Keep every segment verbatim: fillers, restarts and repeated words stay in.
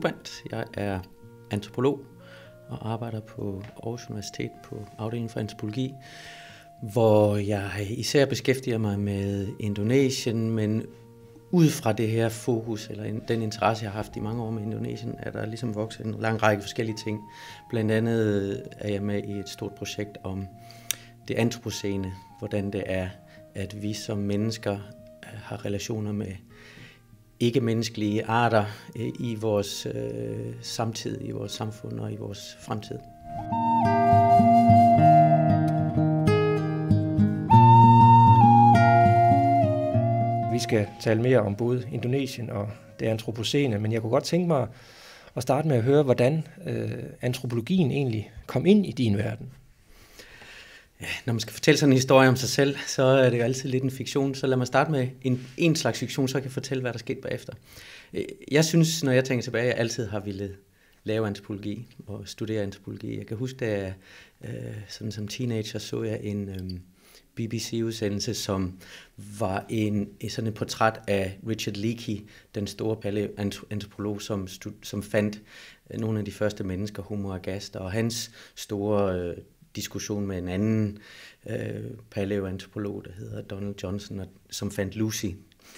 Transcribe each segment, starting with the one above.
Brint. Jeg er antropolog og arbejder på Aarhus Universitet på afdelingen for antropologi, hvor jeg især beskæftiger mig med Indonesien, men ud fra det her fokus, eller den interesse, jeg har haft i mange år med Indonesien, er der ligesom vokset en lang række forskellige ting. Blandt andet er jeg med i et stort projekt om det antropocene, hvordan det er, at vi som mennesker har relationer med ikke-menneskelige arter i vores øh, samtid, i vores samfund og i vores fremtid. Vi skal tale mere om både Indonesien og det antropocene, men jeg kunne godt tænke mig at starte med at høre, hvordan øh, antropologien egentlig kom ind i din verden. Ja, når man skal fortælle sådan en historie om sig selv, så er det jo altid lidt en fiktion. Så lad mig starte med en, en slags fiktion, så jeg kan fortælle, hvad der skete bagefter. Jeg synes, når jeg tænker tilbage, at jeg altid har ville lave antropologi og studere antropologi. Jeg kan huske, da jeg øh, sådan som teenager så jeg en øh, B B C-udsendelse, som var en, sådan et portræt af Richard Leakey, den store palæoantropolog, som, som fandt nogle af de første mennesker, Homo ergaster, og hans store øh, diskussion med en anden øh, palæoantropolog, der hedder Donald Johnson, og, som fandt Lucy.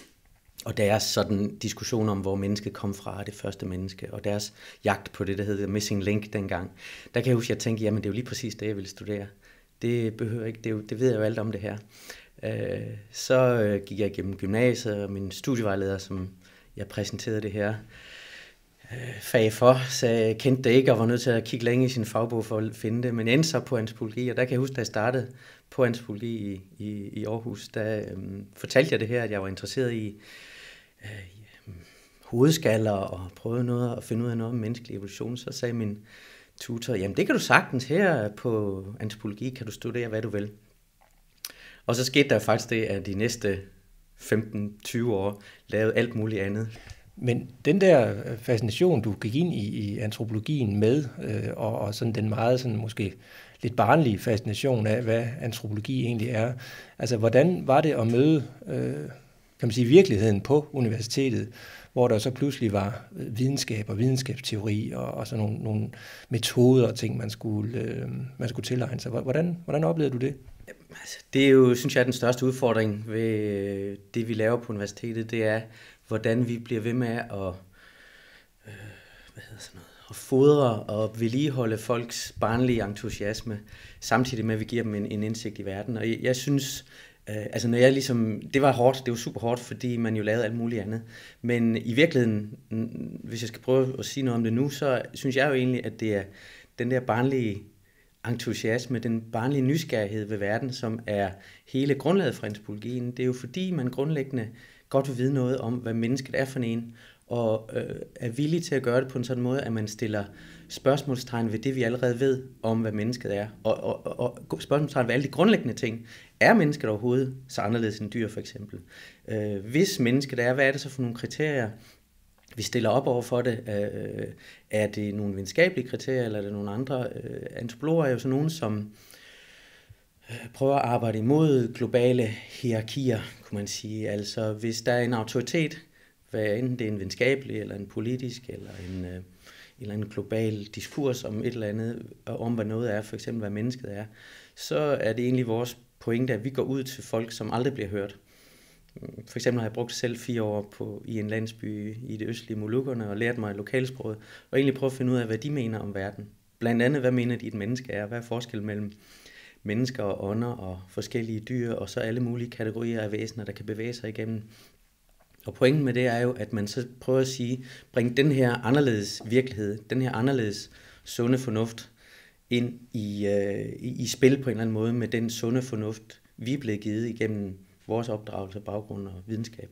Og deres sådan diskussion om, hvor mennesket kom fra, det første menneske, og deres jagt på det, der hedder Missing Link dengang. Der kan jeg huske, at jeg tænkte, jamen det er jo lige præcis det, jeg ville studere. Det behøver ikke, det, er jo, det ved jeg jo alt om det her. Øh, så øh, gik jeg igennem gymnasiet, og min studievejleder, som jeg præsenterede det her øh, fag for, så jeg kendte det ikke, og var nødt til at kigge længe i sin fagbog for at finde det. Men jeg endte så på antropologi, og der kan jeg huske, da jeg startede på antropologi i, i, i Aarhus, der øh, fortalte jeg det her, at jeg var interesseret i øh, hovedskaller, og prøvede noget at finde ud af noget om menneskelig evolution. Så sagde min tutor, jamen det kan du sagtens, her på antropologi kan du studere, hvad du vil. Og så skete der faktisk det, at de næste femten tyve år lavede alt muligt andet. Men den der fascination, du gik ind i, i antropologien med, øh, og, og sådan den meget sådan måske lidt barnlige fascination af, hvad antropologi egentlig er, altså hvordan var det at møde, øh, kan man sige, virkeligheden på universitetet, hvor der så pludselig var videnskab og videnskabsteori og, og sådan nogle, nogle metoder og ting, man skulle, øh, man skulle tilegne sig. Hvordan, hvordan oplevede du det? Det er jo, synes jeg, den største udfordring ved det, vi laver på universitetet, det er, hvordan vi bliver ved med at, øh, hvad hedder sådan noget, at fodre og vedligeholde folks barnlige entusiasme, samtidig med, at vi giver dem en, en indsigt i verden. Og jeg, jeg synes, øh, altså når jeg ligesom, det var hårdt, det var super hårdt, fordi man jo lavede alt muligt andet. Men i virkeligheden, hvis jeg skal prøve at sige noget om det nu, så synes jeg jo egentlig, at det er den der barnlige entusiasme, den barnlige nysgerrighed ved verden, som er hele grundlaget for antropologien. Det er jo fordi, man grundlæggende godt vil vide noget om, hvad mennesket er for en, og øh, er villig til at gøre det på en sådan måde, at man stiller spørgsmålstegn ved det, vi allerede ved om, hvad mennesket er. Og, og, og, og spørgsmålstegn ved alle de grundlæggende ting. Er mennesket overhovedet så anderledes end dyr, for eksempel? Øh, hvis mennesket er, hvad er det så for nogle kriterier, vi stiller op over for det? Øh, er det nogle videnskabelige kriterier, eller er det nogle andre? Øh, antropologer er jo sådan nogen, som prøver at arbejde imod globale hierarkier, kunne man sige. Altså, hvis der er en autoritet, hvad enten det er en videnskabelig, eller en politisk, eller en, øh, eller en global diskurs om et eller andet, om hvad noget er, for eksempel hvad mennesket er, så er det egentlig vores pointe, at vi går ud til folk, som aldrig bliver hørt. For eksempel har jeg brugt selv fire år på, i en landsby i det østlige Molukkerne, og lært mig lokalsproget, og egentlig prøve at finde ud af, hvad de mener om verden. Blandt andet, hvad mener de, et menneske er? Hvad er forskellen mellem mennesker og ånder og forskellige dyr, og så alle mulige kategorier af væsener, der kan bevæge sig igennem. Og pointen med det er jo, at man så prøver at sige, bring den her anderledes virkelighed, den her anderledes sunde fornuft ind i, øh, i, i spil på en eller anden måde med den sunde fornuft, vi er blevet givet igennem vores opdragelse, baggrund og videnskab.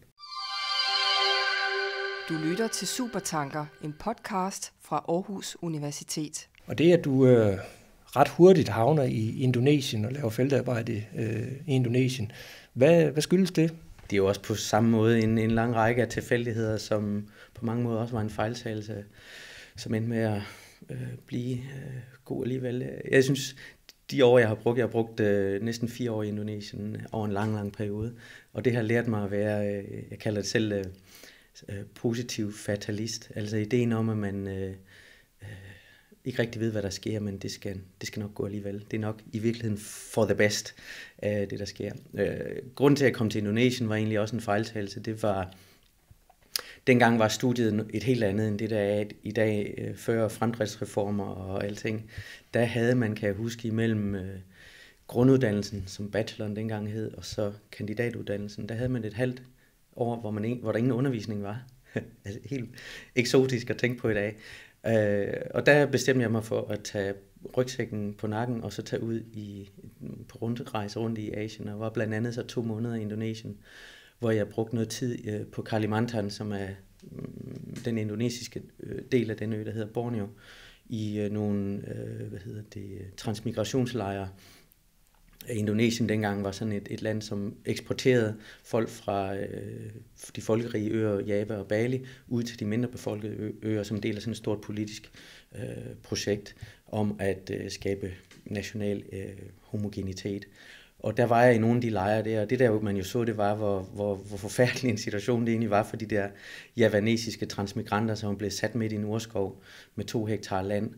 Du lytter til Supertanker, en podcast fra Aarhus Universitet. Og det, at du øh, ret hurtigt havner i Indonesien og laver feltarbejde øh, i Indonesien, hvad, hvad skyldes det? Det er jo også på samme måde en, en lang række af tilfældigheder, som på mange måder også var en fejltagelse, som endte med at øh, blive øh, god alligevel. Jeg synes, de år, jeg har brugt, jeg har brugt øh, næsten fire år i Indonesien over en lang, lang periode, og det har lært mig at være, øh, jeg kalder det selv, øh, øh, positiv fatalist. Altså ideen om, at man øh, øh, ikke rigtig ved, hvad der sker, men det skal, det skal nok gå alligevel. Det er nok i virkeligheden for the best, øh, det der sker. Øh, grunden til, at jeg kom til Indonesien, var egentlig også en fejltagelse. Det var, dengang var studiet et helt andet, end det der er i dag, øh, før fremdriftsreformer og alting. Der havde man, kan jeg huske, imellem øh, grunduddannelsen, som bacheloren dengang hed, og så kandidatuddannelsen, der havde man et halvt år, hvor, man, hvor der ingen undervisning var. Altså helt eksotisk at tænke på i dag. Øh, og der bestemte jeg mig for at tage rygsækken på nakken, og så tage ud i, på rundrejse rundt i Asien, og var blandt andet så to måneder i Indonesien, hvor jeg brugte noget tid øh, på Kalimantan, som er øh, den indonesiske øh, del af den ø, der hedder Borneo, i øh, nogle øh, hvad hedder det, transmigrationslejre. Indonesien dengang var sådan et, et land, som eksporterede folk fra øh, de folkerige øer, Java og Bali, ud til de mindre befolkede øer, som del af sådan et stort politisk øh, projekt om at øh, skabe national øh, homogenitet. Og der var jeg i nogle af de lejre der, og det der man jo så, det var, hvor, hvor, hvor forfærdelig en situation det egentlig var for de der javanesiske transmigranter, som blev sat midt i en urskov med to hektar land,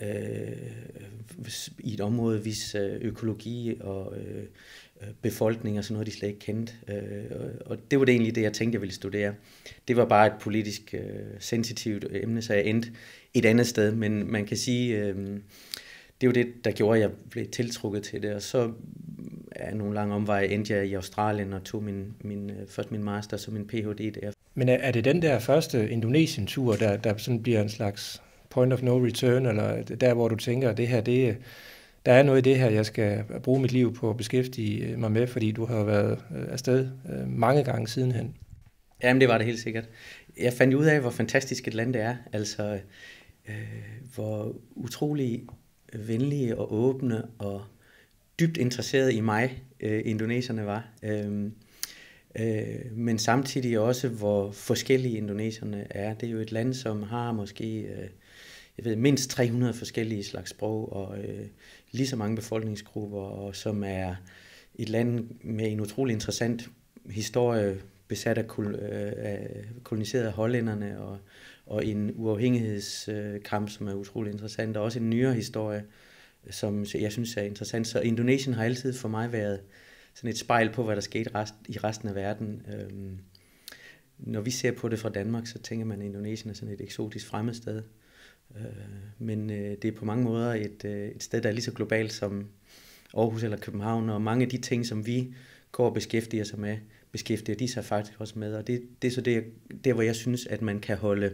i et område, hvis økologi og befolkning og sådan noget, de slet ikke kendte. Og det var det egentlig det, jeg tænkte, jeg ville studere. Det var bare et politisk sensitivt emne, så jeg endte et andet sted. Men man kan sige, det er jo det, der gjorde, at jeg blev tiltrukket til det. Og så er nogle lange omveje endte jeg i Australien og tog min, min, først min master og så min P H D der. Men er det den der første Indonesien-tur, der, der sådan bliver en slags point of no return, eller der, hvor du tænker, at det her, det, der er noget i det her, jeg skal bruge mit liv på at beskæftige mig med, fordi du har været afsted mange gange sidenhen? Jamen, det var det helt sikkert. Jeg fandt ud af, hvor fantastisk et land det er, altså øh, hvor utrolig venlige og åbne og dybt interesserede i mig, øh, indonesierne var. Øh, øh, men samtidig også, hvor forskellige indonesierne er. Det er jo et land, som har måske øh, jeg ved, mindst tre hundrede forskellige slags sprog, og øh, lige så mange befolkningsgrupper, og som er et land med en utrolig interessant historie, besat af, kol, øh, af koloniserede hollænderne, og, og en uafhængighedskamp, som er utrolig interessant, og også en nyere historie, som jeg synes er interessant. Så Indonesien har altid for mig været sådan et spejl på, hvad der skete rest, i resten af verden. Øhm, når vi ser på det fra Danmark, så tænker man, at Indonesien er sådan et eksotisk fremmedsted. Øh, men øh, det er på mange måder et, øh, et sted, der er lige så globalt som Aarhus eller København, og mange af de ting, som vi går og beskæftiger sig med, beskæftiger de sig faktisk også med. Og det, det er så det, der, hvor jeg synes, at man kan holde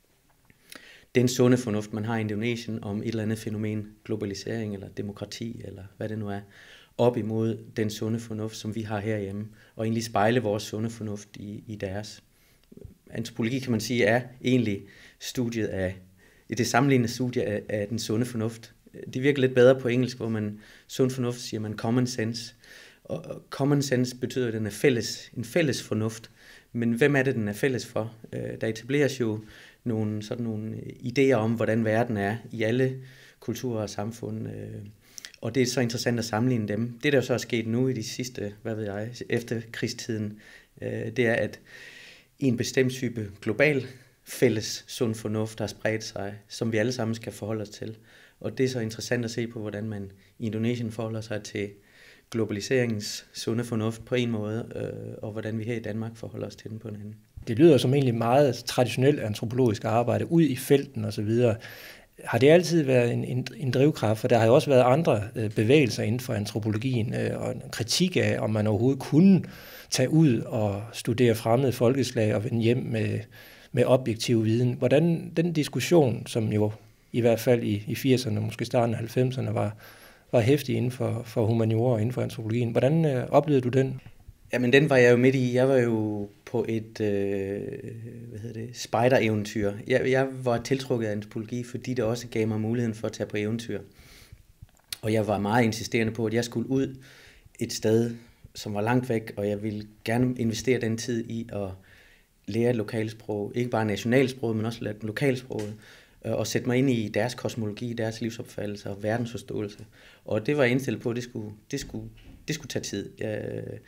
den sunde fornuft, man har i Indonesien om et eller andet fænomen, globalisering eller demokrati, eller hvad det nu er, op imod den sunde fornuft, som vi har herhjemme, og egentlig spejle vores sunde fornuft i, i deres. Antropologi, kan man sige, er egentlig studiet af, det sammenlignende studie af, af den sunde fornuft. Det virker lidt bedre på engelsk, hvor man sund fornuft siger man common sense. Og common sense betyder, at den er fælles, en fælles fornuft. Men hvem er det, den er fælles for? Der etableres jo nogle, sådan nogle idéer om, hvordan verden er i alle kulturer og samfund. Og det er så interessant at sammenligne dem. Det, der så er sket nu i de sidste, hvad ved jeg, efter krigstiden, det er, at en bestemt type global fælles sund fornuft har spredt sig, som vi alle sammen skal forholde os til. Og det er så interessant at se på, hvordan man i Indonesien forholder sig til globaliseringens sunde fornuft på en måde, øh, og hvordan vi her i Danmark forholder os til den på en anden. Det lyder som egentlig meget traditionelt antropologisk arbejde, ud i felten osv. Har det altid været en, en, en drivkraft? For der har jo også været andre øh, bevægelser inden for antropologien, øh, og en kritik af, om man overhovedet kunne tage ud og studere fremmede folkeslag og vende hjem med, med objektiv viden. Hvordan den diskussion, som jo i hvert fald i, i firserne, måske starten af halvfemserne, var, var hæftig inden for, for humaniora og inden for antropologien. Hvordan øh, oplevede du den? Jamen, den var jeg jo midt i. Jeg var jo på et øh, hvad hedder det, spejder-eventyr. Jeg, jeg var tiltrukket af antropologi, fordi det også gav mig muligheden for at tage på eventyr. Og jeg var meget insisterende på, at jeg skulle ud et sted, som var langt væk, og jeg ville gerne investere den tid i at lære et lokalsprog. Ikke bare nationalsproget, men også lokalsproget. Og sætte mig ind i deres kosmologi, deres livsopfattelse og verdensforståelse. Og det var jeg indstillet på, at det skulle, det skulle, det skulle tage tid.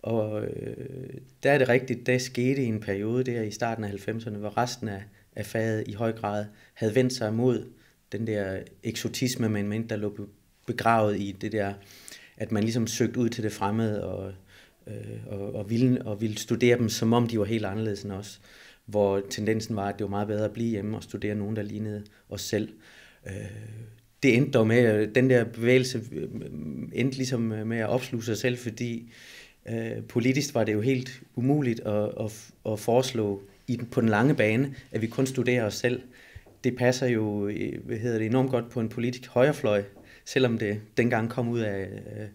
Og øh, der er det rigtigt, der skete i en periode der i starten af halvfemserne, hvor resten af, af faget i høj grad havde vendt sig mod den der eksotisme, med en mente, der lå begravet i det der, at man ligesom søgte ud til det fremmede og, øh, og, og, ville, og ville studere dem, som om de var helt anderledes end os. Hvor tendensen var, at det var meget bedre at blive hjemme og studere nogen, der lignede os selv. Øh, det endte dog med, den der bevægelse endte ligesom med at opsluge sig selv, fordi øh, politisk var det jo helt umuligt at, at, at foreslå i den, på den lange bane, at vi kun studerer os selv. Det passer jo hvad hedder det, enormt godt på en politisk højrefløj, selvom det dengang kom ud af,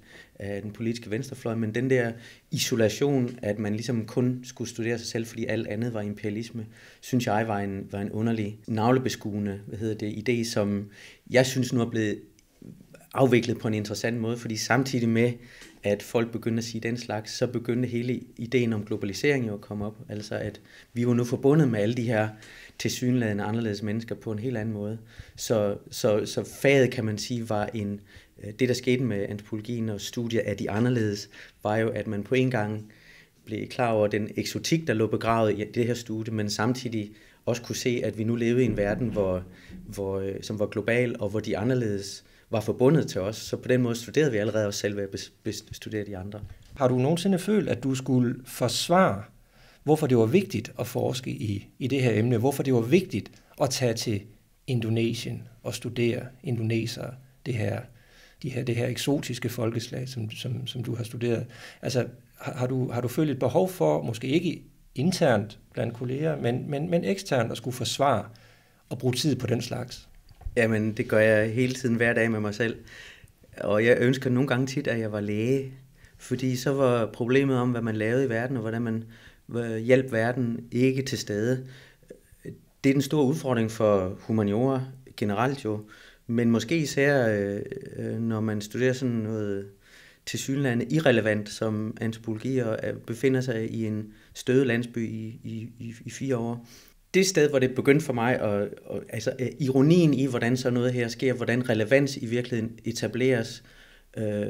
af den politiske venstrefløj, men den der isolation, at man ligesom kun skulle studere sig selv, fordi alt andet var imperialisme, synes jeg var en, var en underlig navlebeskuende hvad hedder det, idé, som jeg synes nu er blevet afviklet på en interessant måde, fordi samtidig med, at folk begyndte at sige den slags, så begyndte hele ideen om globalisering jo at komme op. Altså at vi var nu forbundet med alle de her tilsyneladende anderledes mennesker på en helt anden måde. Så, så, så faget, kan man sige, var en... Det, der skete med antropologien og studier af de anderledes, var jo, at man på en gang blev klar over den eksotik, der lå begravet i det her studie, men samtidig også kunne se, at vi nu levede i en verden, hvor, hvor, som var global, og hvor de anderledes var forbundet til os. Så på den måde studerede vi allerede os selv ved at studere de andre. Har du nogensinde følt, at du skulle forsvare, hvorfor det var vigtigt at forske i, i det her emne? Hvorfor det var vigtigt at tage til Indonesien og studere indonesere, det her, de her, det her eksotiske folkeslag, som, som, som du har studeret? Altså, har, har, du, har du følt et behov for, måske ikke internt blandt kolleger, men, men, men eksternt at skulle forsvare og bruge tid på den slags? Jamen, det gør jeg hele tiden, hver dag med mig selv. Og jeg ønsker nogle gange tit, at jeg var læge. Fordi så var problemet om, hvad man lavede i verden, og hvordan man hjalp verden, ikke til stede. Det er den store udfordring for humaniora generelt jo. Men måske især, når man studerer sådan noget tilsyneladende irrelevant som antropologi, og befinder sig i en støde landsby i, i, i fire år. Det sted, hvor det begyndte for mig, og, og, altså ironien i, hvordan så noget her sker, hvordan relevans i virkeligheden etableres, øh,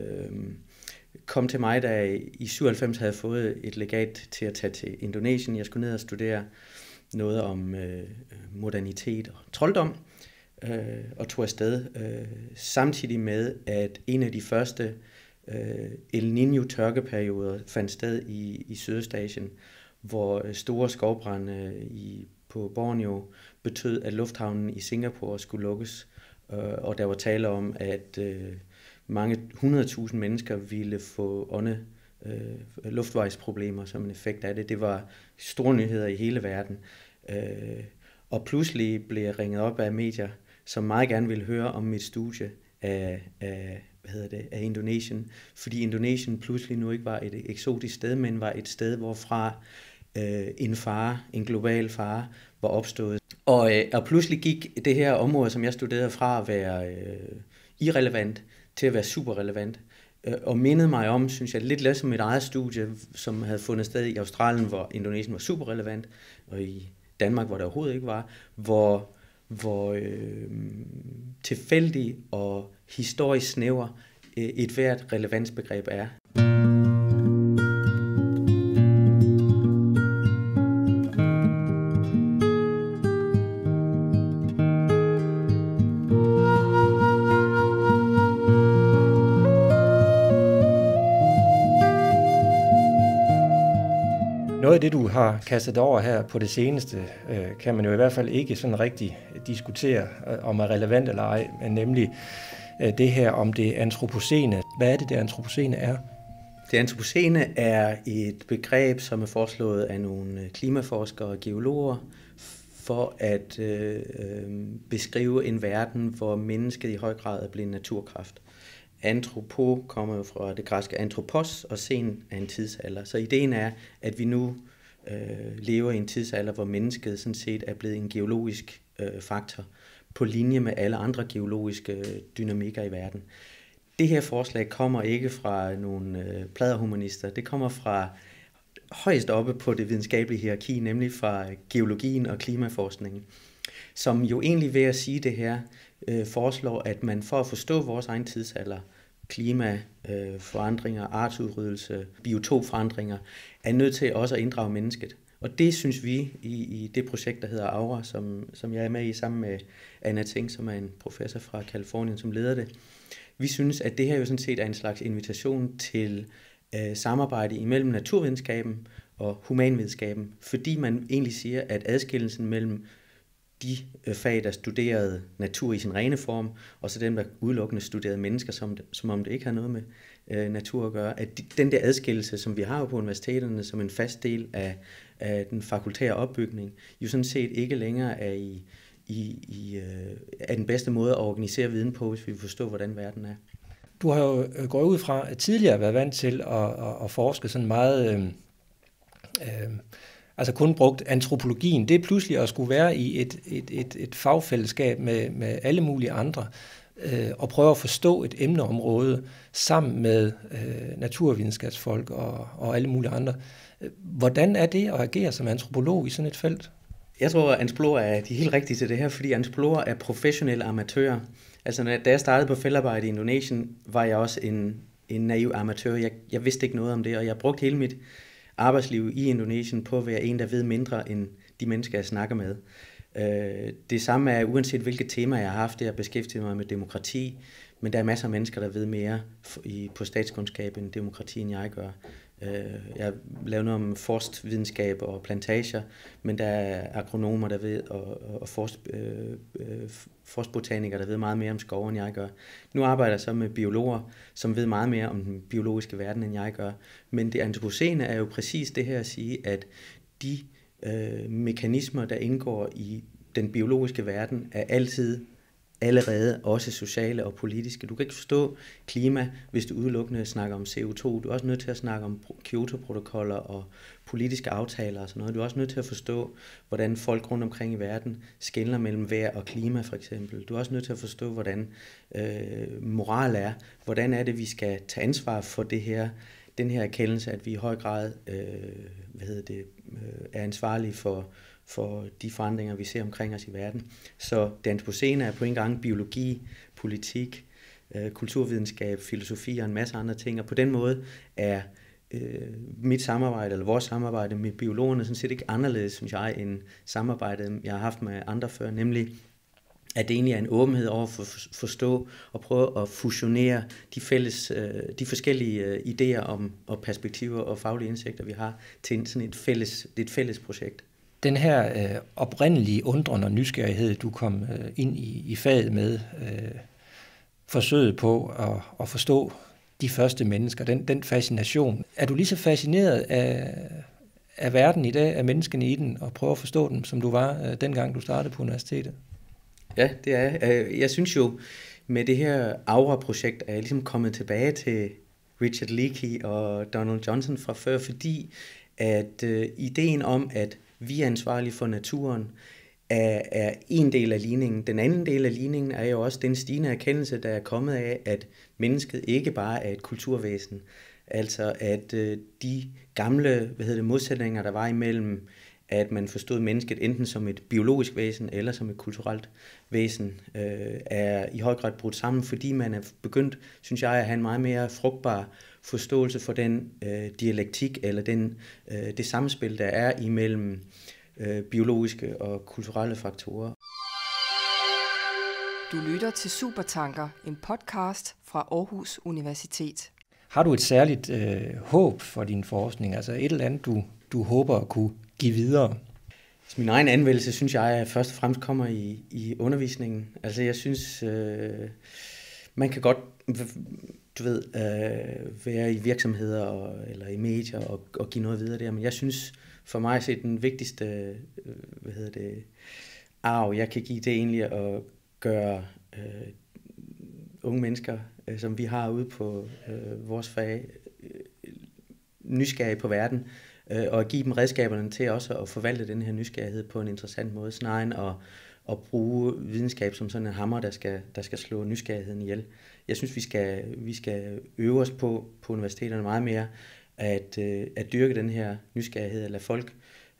kom til mig, da jeg i syvoghalvfems havde fået et legat til at tage til Indonesien. Jeg skulle ned og studere noget om øh, modernitet og trolddom, øh, og tog afsted, øh, samtidig med, at en af de første øh, El Niño-tørkeperioder fandt sted i, i Sydøstasien, hvor store skovbrande i på Borneo betød, at lufthavnen i Singapore skulle lukkes, øh, og der var tale om, at øh, mange hundredtusind mennesker ville få ånde øh, luftvejsproblemer som en effekt af det. Det var store nyheder i hele verden. Øh, og pludselig blev jeg ringet op af medier, som meget gerne ville høre om mit studie af, af, hvad hedder det, af Indonesien, fordi Indonesien pludselig nu ikke var et eksotisk sted, men var et sted, hvorfra øh, en fare, en global fare, var opstået. Og, øh, og pludselig gik det her område, som jeg studerede, fra at være øh, irrelevant til at være superrelevant. Øh, og mindede mig om, synes jeg, lidt lidt som mit eget studie, som havde fundet sted i Australien, hvor Indonesien var superrelevant, og i Danmark, hvor det overhovedet ikke var, hvor, hvor øh, tilfældig og historisk snæver øh, et hvert relevansbegreb er. Noget af det, du har kastet over her på det seneste, kan man jo i hvert fald ikke sådan rigtig diskutere, om er relevant eller ej, men nemlig det her om det antropocene. Hvad er det, det antropocene er? Det antropocene er et begreb, som er foreslået af nogle klimaforskere og geologer for at øh, beskrive en verden, hvor mennesket i høj grad er blevet en naturkraft. Antropo kommer jo fra det græske antropos, og sen er en tidsalder. Så ideen er, at vi nu øh, lever i en tidsalder, hvor mennesket sådan set er blevet en geologisk øh, faktor på linje med alle andre geologiske øh, dynamikker i verden. Det her forslag kommer ikke fra nogle øh, pladerhumanister. Det kommer fra højst oppe på det videnskabelige hierarki, nemlig fra geologien og klimaforskningen, som jo egentlig ved at sige det her, øh, foreslår, at man for at forstå vores egen tidsalder, klimaforandringer, øh, artsudryddelse, biotopforandringer, er nødt til også at inddrage mennesket. Og det synes vi i, i det projekt, der hedder Aura, som, som jeg er med i sammen med Anna Ting, som er en professor fra Kalifornien, som leder det. Vi synes, at det her jo sådan set er en slags invitation til øh, samarbejde imellem naturvidenskaben og humanvidenskaben, fordi man egentlig siger, at adskillelsen mellem de øh, fag, der studerede natur i sin rene form, og så dem, der udelukkende studerede mennesker, som, det, som om det ikke har noget med øh, natur at gøre, at de, den der adskillelse, som vi har på universiteterne som en fast del af, af den fakultære opbygning, jo sådan set ikke længere er, i, i, i, øh, er den bedste måde at organisere viden på, hvis vi vil forstå, hvordan verden er. Du har jo gået ud fra at tidligere været vant til at, at, at forske sådan meget, øh, øh, altså kun brugt antropologien. Det er pludselig at skulle være i et, et, et, et fagfællesskab med, med alle mulige andre, øh, og prøve at forstå et emneområde sammen med øh, naturvidenskabsfolk og, og alle mulige andre. Hvordan er det at agere som antropolog i sådan et felt? Jeg tror, at antropologer er de helt rigtige til det her, fordi antropologer er professionelle amatører. Altså, da jeg startede på feltarbejde i Indonesien, var jeg også en, en naiv amatør. Jeg, jeg vidste ikke noget om det, og jeg brugte hele mit arbejdsliv i Indonesien på at være en, der ved mindre end de mennesker, jeg snakker med. Øh, det samme er, uanset hvilket tema jeg har haft, det at beskæftige mig med demokrati, men der er masser af mennesker, der ved mere i, på statskundskab end demokrati, end jeg gør. Jeg laver noget om forstvidenskab og plantager, men der er agronomer, der ved, og, og forst, øh, forstbotanikere, der ved meget mere om skove, end jeg gør. Nu arbejder jeg så med biologer, som ved meget mere om den biologiske verden, end jeg gør. Men det antropocene er jo præcis det her at sige, at de øh, mekanismer, der indgår i den biologiske verden, er altid allerede også sociale og politiske. Du kan ikke forstå klima, hvis du udelukkende snakker om C O to. Du er også nødt til at snakke om Kyoto-protokoller og politiske aftaler og sådan noget. Du er også nødt til at forstå, hvordan folk rundt omkring i verden skelner mellem vejr og klima, for eksempel. Du er også nødt til at forstå, hvordan øh, moral er. Hvordan er det, vi skal tage ansvar for det her, den her erkendelse, at vi i høj grad øh, hvad hedder det, øh, er ansvarlige for for de forandringer, vi ser omkring os i verden. Så det antropocene er på en gang biologi, politik, øh, kulturvidenskab, filosofi og en masse andre ting. Og på den måde er øh, mit samarbejde, eller vores samarbejde med biologerne, sådan set ikke anderledes, synes jeg, end samarbejdet, jeg har haft med andre før, nemlig at det egentlig er en åbenhed over for at forstå og prøve at fusionere de, fælles, de forskellige idéer om, og perspektiver og faglige indsigter, vi har, til sådan et fælles, det er et fælles projekt. Den her øh, oprindelige undren og nysgerrighed, du kom øh, ind i, i faget med, øh, forsøget på at, at forstå de første mennesker, den, den fascination. Er du lige så fascineret af, af verden i dag, af menneskene i den, og prøver at forstå dem, som du var øh, dengang, du startede på universitetet? Ja, det er jeg. Jeg synes jo, med det her Aura-projekt, er jeg ligesom kommet tilbage til Richard Leakey og Donald Johnson fra før, fordi at øh, ideen om, at vi er ansvarlige for naturen, er, er en del af ligningen. Den anden del af ligningen er jo også den stigende erkendelse, der er kommet af, at mennesket ikke bare er et kulturvæsen. Altså at øh, de gamle hvad hedder det, modsætninger, der var imellem, at man forstod mennesket enten som et biologisk væsen eller som et kulturelt væsen, øh, er i høj grad brudt sammen, fordi man er begyndt, synes jeg, at have en meget mere frugtbar forståelse for den øh, dialektik eller den, øh, det samspil, der er imellem øh, biologiske og kulturelle faktorer. Du lytter til Supertanker, en podcast fra Aarhus Universitet. Har du et særligt øh, håb for din forskning, altså et eller andet, du, du håber at kunne give videre? Min egen anvendelse, synes jeg, at først og fremmest kommer i, i undervisningen. Altså jeg synes, øh, man kan godt, du ved, øh, være i virksomheder og, eller i medier og, og give noget videre der, men jeg synes for mig at se den vigtigste, øh, hvad hedder det, arv, jeg kan give, det er egentlig at gøre øh, unge mennesker, øh, som vi har ude på øh, vores fag, øh, nysgerrige på verden, og at give dem redskaberne til også at forvalte den her nysgerrighed på en interessant måde, snarere end at, at bruge videnskab som sådan en hammer, der skal, der skal slå nysgerrigheden ihjel. Jeg synes, vi skal, vi skal øve os på, på universiteterne meget mere at, at dyrke den her nysgerrighed, eller lade folk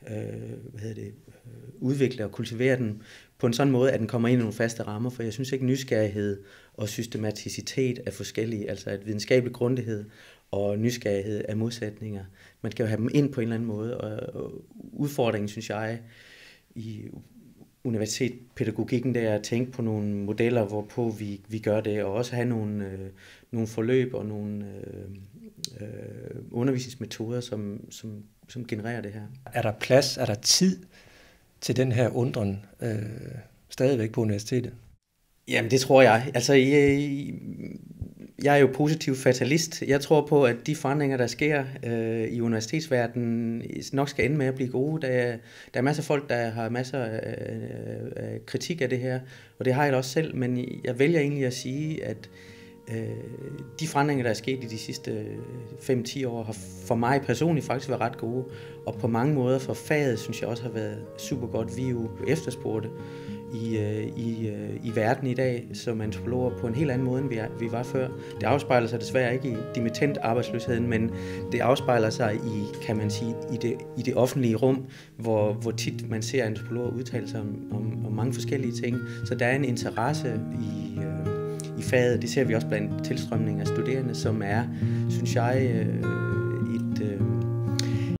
øh, hvad hedder det, udvikle og kultivere den på en sådan måde, at den kommer ind i nogle faste rammer, for jeg synes ikke, nysgerrighed og systematicitet er forskellige, altså at videnskabelig grundighed og nysgerrighed er modsætninger. Man skal jo have dem ind på en eller anden måde, og udfordringen, synes jeg, i universitetspædagogikken, det er at tænke på nogle modeller, hvorpå vi, vi gør det, og også have nogle, øh, nogle forløb og nogle øh, øh, undervisningsmetoder, som, som, som genererer det her. Er der plads, er der tid til den her undren øh, stadigvæk på universitetet? Jamen, det tror jeg. Altså, jeg, jeg er jo positiv fatalist. Jeg tror på, at de forandringer, der sker øh, i universitetsverdenen, nok skal ende med at blive gode. Der er, der er masser af folk, der har masser af, af kritik af det her, og det har jeg også selv, men jeg vælger egentlig at sige, at øh, de forandringer, der er sket i de sidste fem til ti år, har for mig personligt faktisk været ret gode, og på mange måder for faget, synes jeg også har været super godt. Vi er jo efterspurgte i, i, i verden i dag som antropologer på en helt anden måde, end vi, er, vi var før. Det afspejler sig desværre ikke i dimittend arbejdsløsheden, men det afspejler sig i, kan man sige, i det, i det offentlige rum, hvor, hvor tit man ser antropologer udtale sig om, om, om mange forskellige ting. Så der er en interesse i, øh, i faget. Det ser vi også blandt tilstrømning af studerende, som er, synes jeg, øh, et... Øh,